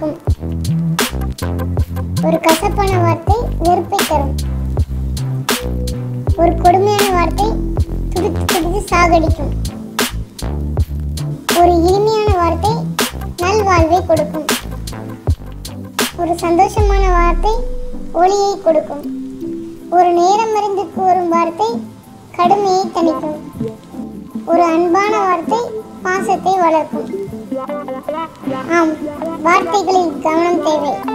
அளிக்கும். ஒரு கசப்பான வார்த்தை வெறுப்பை தரும். ஒரு கொடுமையான வார்த்தை துடித்து துடித்து சாகடிக்கும். ஒரு இனிமையான வார்த்தை நல்வாழ்வை கொடுக்கும். ஒரு சந்தோஷமான வார்த்தை ஒளியை கொடுக்கும். ஒரு நேரம் அறிந்து கூறும் வார்த்தை கடுமையை தணிக்கும். ஒரு அன்பான வார்த்தை பாசத்தை வளர்க்கும். ஆம், வார்த்தைகளில் கவனம் தேவை.